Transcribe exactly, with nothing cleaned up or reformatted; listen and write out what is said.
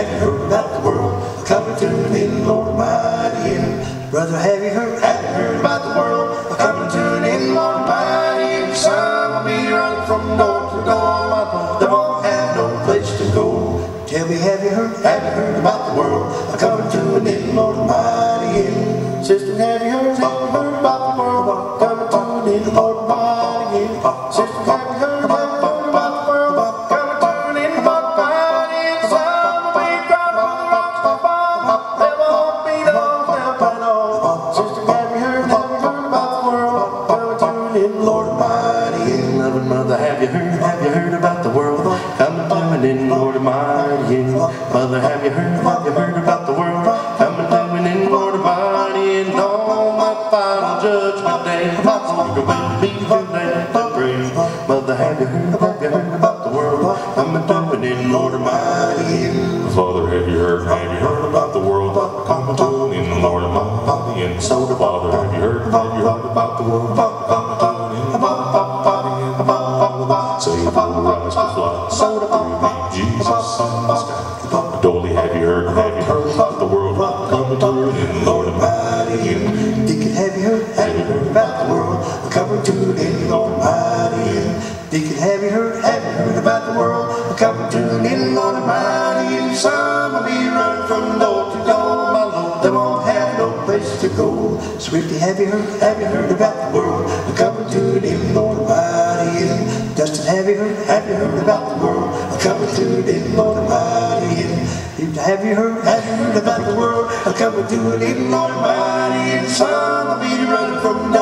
have you heard about the world coming to an end, Lord Almighty? And brother, have you heard, have you heard about the world coming to an end, Lord Almighty? And some will be running from door to door, they won't have no place to go. Tell me, have you heard, have you heard about the world coming to an end, Lord Almighty? And sister, have you heard, have you heard about the world coming to an end, Lord Almighty? And sister, have you heard, have you heard about the world coming to an end, Lord Almighty? And some will be dropped on the rocks to fall, there won't be no help at all. Sister, have you heard, have you heard about the world coming to an end, Lord Almighty? And loving mother, have you heard, have you heard about the world coming to an end, Lord Almighty? Mother, have you heard, have you heard about the world coming to an end, Lord Almighty? And on that final judgment day, my hunger will be too late to pray. Mother, have you heard, have you heard about the world coming to an end, Lord Almighty? Father, have you heard, have you heard about the world coming to an end, Lord Almighty? And so, Father, have you heard, have you heard about the world coming to an end, Lord Almighty? Say the rise to fly, so through Jesus in the sky. Doyle, have you heard, have you heard about the world coming to an end, Lord Almighty? Deacon, have you heard, have you heard about the world coming to an end, Lord Almighty? Deacon, have you heard, have you heard about the world coming to an end, Lord Almighty? And some will be running from door to door, my Lord, they won't have no place to go. Swifty, have you heard, have you heard about the world coming to an end, Lord Almighty? And Dustin, have you heard, have you heard about the world coming to an end, Lord Almighty? And have you heard, have you heard about the world coming to an end, Lord Almighty? And some will be running from